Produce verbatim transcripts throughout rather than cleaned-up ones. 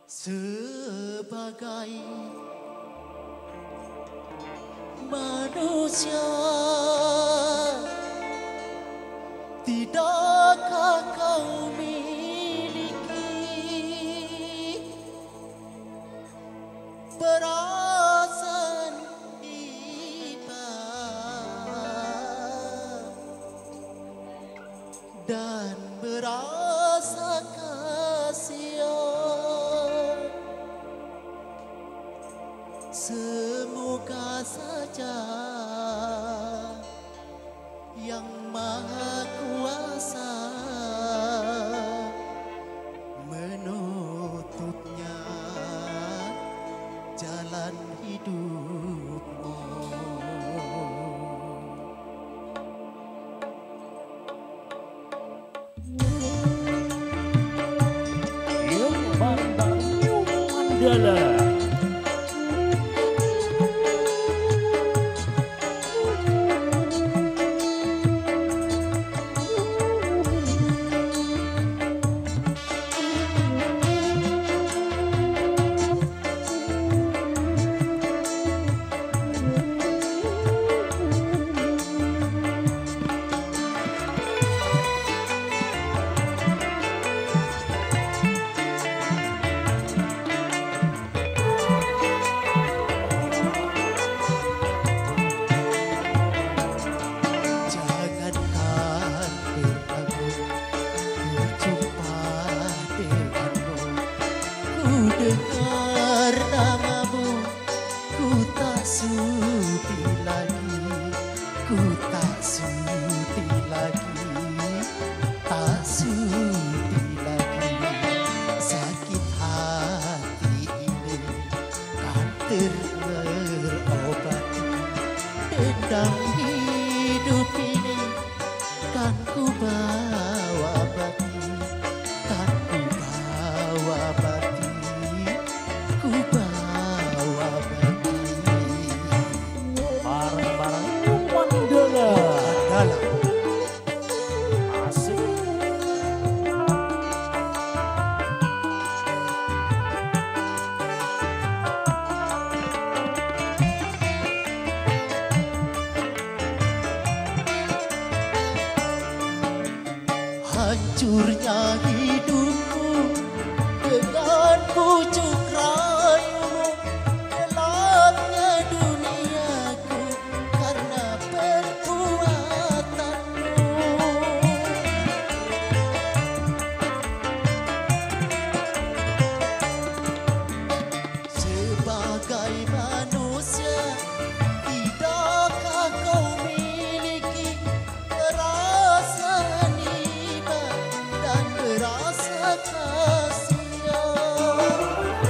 Sebagai manusia, tidakkah kau miliki perasaan iba dan berasa kasihan? Semoga saja Yang Maha Kuasa menutupnya jalan hidupmu. Yung Bandang Yung Mandala. Dengar namamu, ku tak sudi lagi, ku tak sudi lagi, tak sudi lagi. Sakit hati ini kan terobati, dendam hidup ini kan ku bawa bati, kan ku bawa bati. Barang-barang Yung Mandala. Asik. Hancurnya hidupku dengan pucuk rayumu, gelapnya duniaku karena perbuatanmu. Sebagai manusia, tidakkah kau miliki perasaan iba dan berasa kasihan?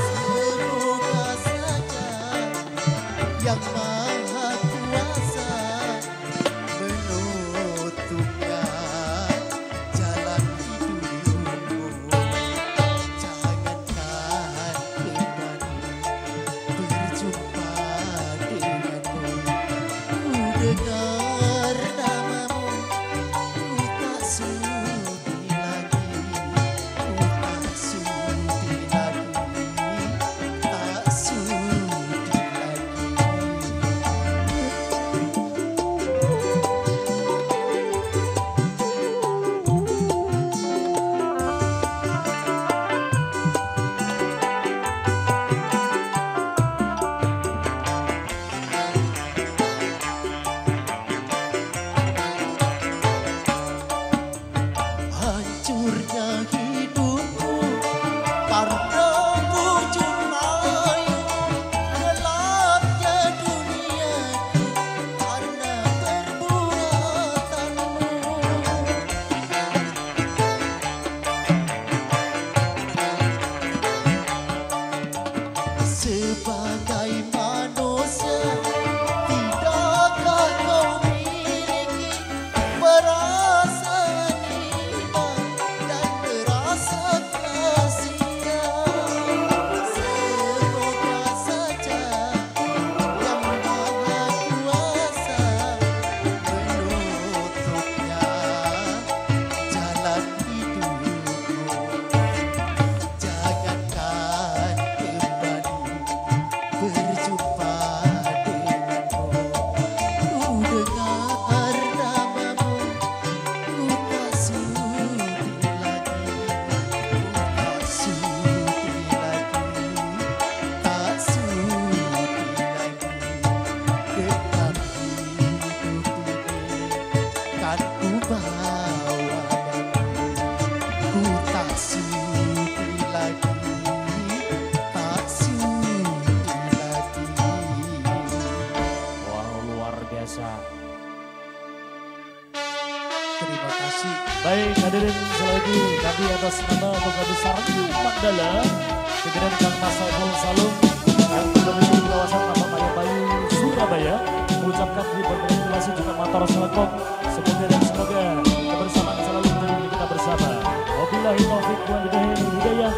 Baik hadirin sekali lagi kami atas nama Keluarga Besar New Mandala Pikiran Kang Mas Saiful Salum yang berada di kawasan Taman Maya Bayu, Surabaya mengucapkan terima juga motor Selekong. Semoga dan semoga kebersamaan selalu menjadi kita bersama. Wabillahi taufiq wal hidayah.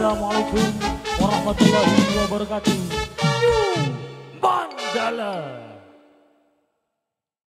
Assalamualaikum warahmatullahi wabarakatuh. New Mandala.